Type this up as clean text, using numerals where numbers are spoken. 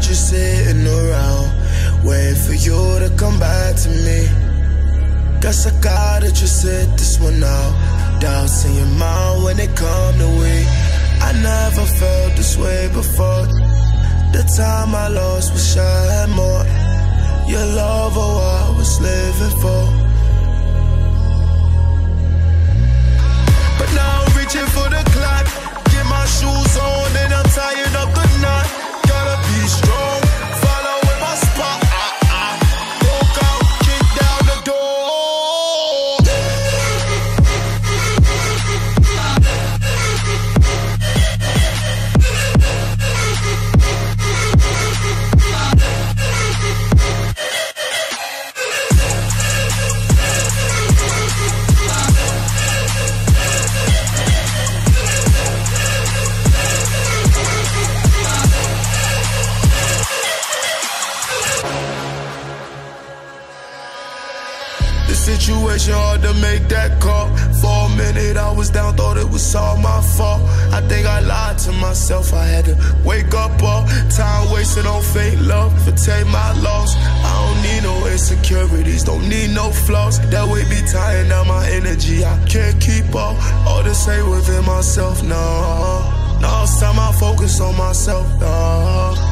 just sitting around, waiting for you to come back to me. Guess I gotta just sit this one out. Doubts in your mind when they come to we. I never felt this way before. The time I lost, wish I had more. Your love, oh, I was living for. But now I'm reaching for the clock. Get my shoes on and I'm tying up the knot. Gotta be strong, follow in my spot. Walk out, kick down the door. Situation hard to make that call. For a minute I was down, thought it was all my fault. I think I lied to myself, I had to wake up all. Time wasted on fake love, for take my loss. I don't need no insecurities, don't need no flaws. That way be tying down my energy, I can't keep up. All to say within myself, no. Now it's time I focus on myself, no.